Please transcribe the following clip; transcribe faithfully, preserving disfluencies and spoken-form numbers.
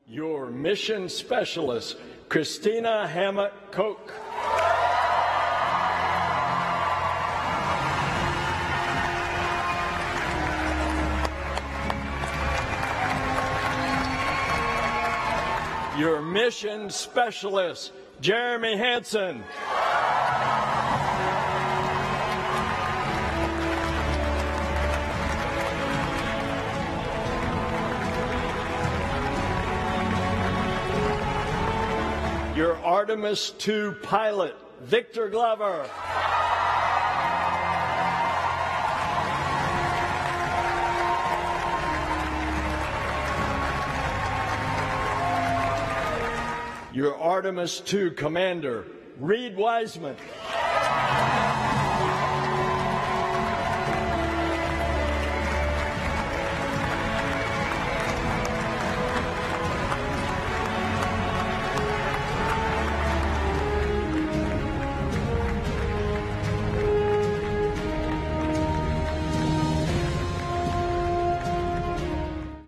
Your mission specialist, Christina Koch. Your mission specialist, Jeremy Hansen. Your Artemis two pilot, Victor Glover. Your Artemis two commander, Reid Wiseman.